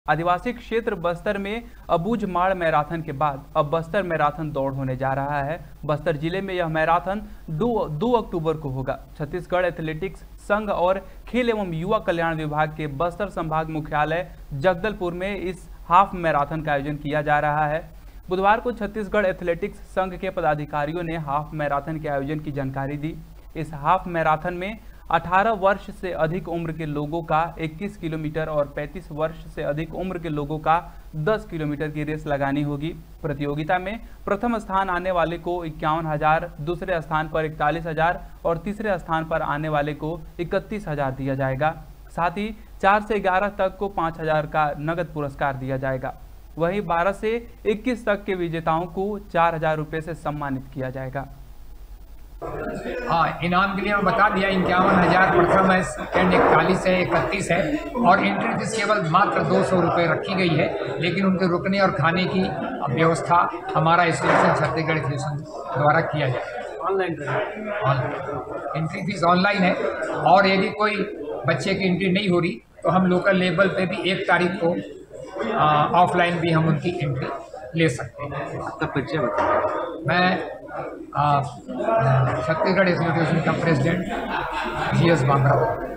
आदिवासी क्षेत्र बस्तर में अबूझमाड़ मैराथन के बाद अब बस्तर मैराथन दौड़ होने जा रहा है। बस्तर जिले में यह मैराथन 2 अक्टूबर को होगा। छत्तीसगढ़ एथलेटिक्स संघ और खेल एवं युवा कल्याण विभाग के बस्तर संभाग मुख्यालय जगदलपुर में इस हाफ मैराथन का आयोजन किया जा रहा है। बुधवार को छत्तीसगढ़ एथलेटिक्स संघ के पदाधिकारियों ने हाफ मैराथन के आयोजन की जानकारी दी। इस हाफ मैराथन में 18 वर्ष से अधिक उम्र के लोगों का 21 किलोमीटर और 35 वर्ष से अधिक उम्र के लोगों का 10 किलोमीटर की रेस लगानी होगी। प्रतियोगिता में प्रथम स्थान आने वाले को 51,000, दूसरे स्थान पर 41,000 और तीसरे स्थान पर आने वाले को 31,000 दिया जाएगा। साथ ही 4 से 11 तक को 5,000 का नगद पुरस्कार दिया जाएगा। वहीं 12 से 21 तक के विजेताओं को 4,000 रुपये से सम्मानित किया जाएगा। हाँ, इनाम के लिए मैं बता दिया 51,000 प्रथम है, सेकेंड 41 है, 31 है और एंट्री फीस केवल मात्र 200 रुपये रखी गई है। लेकिन उनके रुकने और खाने की व्यवस्था हमारा एसोसिएशन छत्तीसगढ़ एसोसिएशन द्वारा किया जाए। ऑनलाइन एंट्री फीस ऑनलाइन है और यदि कोई बच्चे की एंट्री नहीं हो रही तो हम लोकल लेवल पे भी 1 तारीख को ऑफलाइन भी हम उनकी एंट्री ले सकते हैं। आपका परिचय बताइए। मैं छत्तीसगढ़ एसोसिएशन का प्रेसिडेंट GS बांगड़ा।